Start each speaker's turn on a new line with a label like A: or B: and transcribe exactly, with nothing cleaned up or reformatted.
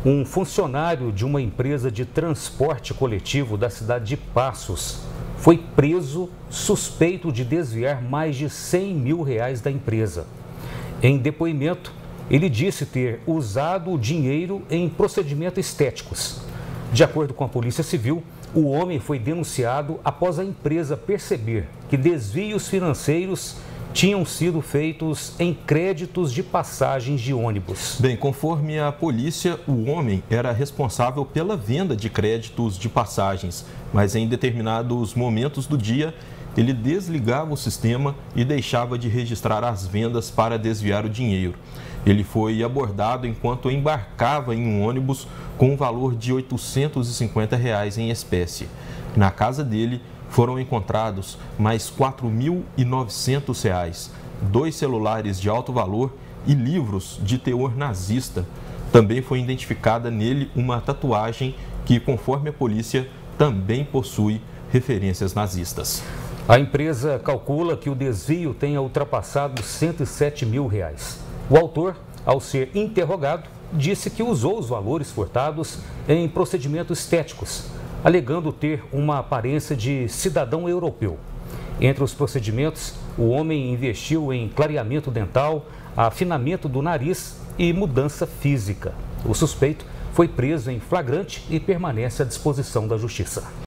A: Um funcionário de uma empresa de transporte coletivo da cidade de Passos foi preso suspeito de desviar mais de cem mil reais da empresa. Em depoimento, ele disse ter usado o dinheiro em procedimentos estéticos. De acordo com a Polícia Civil, o homem foi denunciado após a empresa perceber que desvios financeiros tinham sido feitos em créditos de passagens de ônibus.
B: Bem, conforme a polícia, o homem era responsável pela venda de créditos de passagens, mas em determinados momentos do dia, ele desligava o sistema e deixava de registrar as vendas para desviar o dinheiro. Ele foi abordado enquanto embarcava em um ônibus com um valor de oitocentos e cinquenta reais em espécie. Na casa dele, foram encontrados mais quatro mil e novecentos reais, dois celulares de alto valor e livros de teor nazista. Também foi identificada nele uma tatuagem que, conforme a polícia, também possui referências nazistas.
A: A empresa calcula que o desvio tenha ultrapassado cento e sete mil reais. O autor, ao ser interrogado, disse que usou os valores furtados em procedimentos estéticos, alegando ter uma aparência de cidadão europeu. Entre os procedimentos, o homem investiu em clareamento dental, afinamento do nariz e mudança física. O suspeito foi preso em flagrante e permanece à disposição da Justiça.